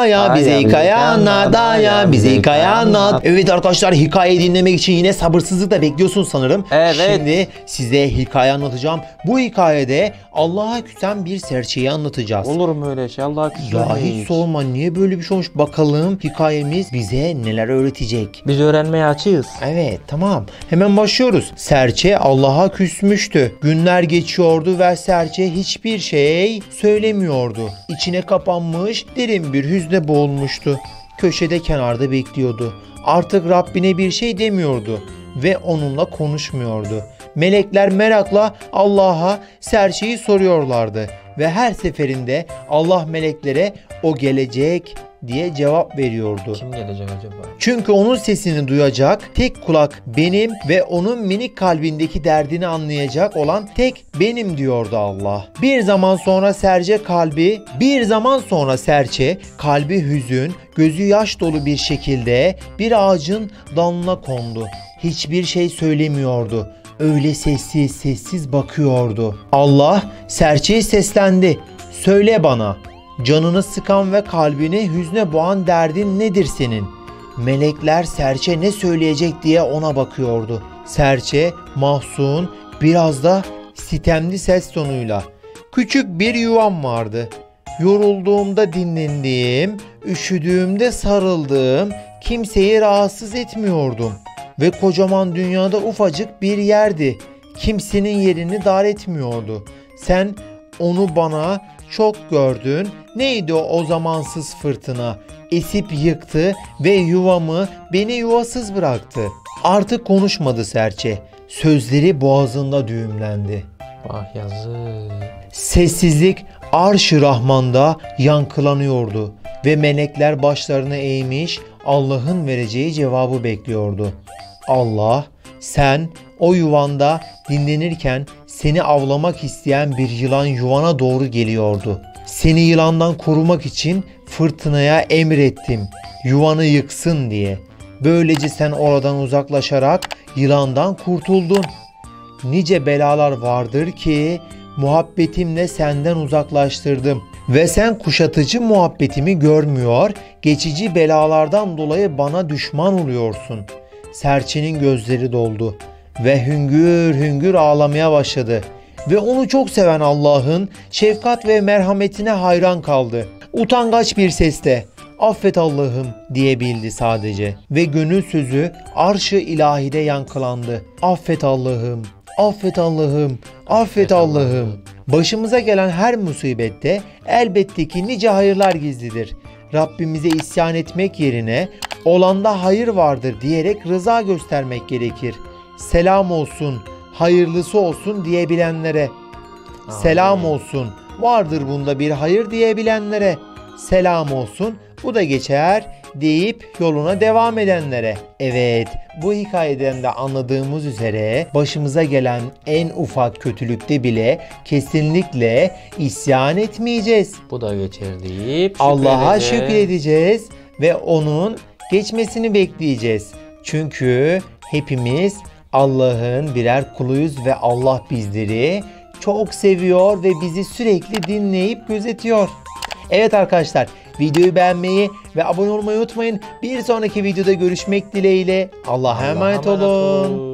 Aya bize hikaye anlat, aya bize hikaye anlat. Evet arkadaşlar, hikayeyi dinlemek için yine sabırsızlıkla bekliyorsunuz sanırım. Evet. Şimdi size hikaye anlatacağım. Bu hikayede Allah'a küsen bir serçeyi anlatacağız. Olur mu öyle şey? Allah'a küsür Ya hiç sorma, niye böyle bir şey olmuş? Bakalım hikayemiz bize neler öğretecek. Biz öğrenmeye açığız. Evet, tamam, hemen başlıyoruz. Serçe Allah'a küsmüştü. Günler geçiyordu ve serçe hiçbir şey söylemiyordu. İçine kapanmış, derin bir hüzne boğulmuştu. Köşede kenarda bekliyordu. Artık Rabbine bir şey demiyordu ve onunla konuşmuyordu. Melekler merakla Allah'a serçeyi soruyorlardı ve her seferinde Allah meleklere "o gelecek" diye cevap veriyordu. Kim gelecek acaba? Çünkü onun sesini duyacak tek kulak benim ve onun minik kalbindeki derdini anlayacak olan tek benim diyordu Allah. Bir zaman sonra serçe kalbi hüzün, gözü yaş dolu bir şekilde bir ağacın dalına kondu. Hiçbir şey söylemiyordu. Öyle sessiz bakıyordu. Allah serçeye seslendi. "Söyle bana. Canını sıkan ve kalbini hüzne boğan derdin nedir senin?" Melekler serçe ne söyleyecek diye ona bakıyordu. Serçe mahzun, biraz da sitemli ses tonuyla "Küçük bir yuvam vardı. Yorulduğumda dinlendiğim, üşüdüğümde sarıldığım, kimseyi rahatsız etmiyordum. Ve kocaman dünyada ufacık bir yerdi. Kimsenin yerini dar etmiyordu. Sen onu bana çok gördün. Neydi o zamansız fırtına? Esip yıktı ve yuvamı, beni yuvasız bıraktı." Artık konuşmadı serçe. Sözleri boğazında düğümlendi. Ah yazık. Sessizlik Arş-ı Rahman'da yankılanıyordu ve melekler başlarını eğmiş Allah'ın vereceği cevabı bekliyordu. Allah, sen o yuvanda dinlenirken seni avlamak isteyen bir yılan yuvana doğru geliyordu. Seni yılandan korumak için fırtınaya emrettim, yuvanı yıksın diye. Böylece sen oradan uzaklaşarak yılandan kurtuldun. Nice belalar vardır ki muhabbetimle senden uzaklaştırdım ve sen kuşatıcı muhabbetimi görmüyor, geçici belalardan dolayı bana düşman oluyorsun. Serçenin gözleri doldu ve hüngür hüngür ağlamaya başladı ve onu çok seven Allah'ın şefkat ve merhametine hayran kaldı. Utangaç bir sesle "Affet Allah'ım" diyebildi sadece ve gönül sözü Arş-ı İlahi'de yankılandı. "Affet Allah'ım, affet Allah'ım, affet Allah'ım." Başımıza gelen her musibette elbette ki nice hayırlar gizlidir. Rabbimize isyan etmek yerine olanda hayır vardır diyerek rıza göstermek gerekir. Selam olsun, hayırlısı olsun diyebilenlere. Selam olsun, vardır bunda bir hayır diyebilenlere. Selam olsun, bu da geçer deyip yoluna devam edenlere. Evet, bu hikayeden de anladığımız üzere başımıza gelen en ufak kötülükte bile kesinlikle isyan etmeyeceğiz. Bu da geçer deyip Allah'a şükredeceğiz ve onun geçmesini bekleyeceğiz. Çünkü hepimiz Allah'ın birer kuluyuz ve Allah bizleri çok seviyor ve bizi sürekli dinleyip gözetiyor. Evet arkadaşlar, videoyu beğenmeyi ve abone olmayı unutmayın. Bir sonraki videoda görüşmek dileğiyle. Allah'a emanet olun.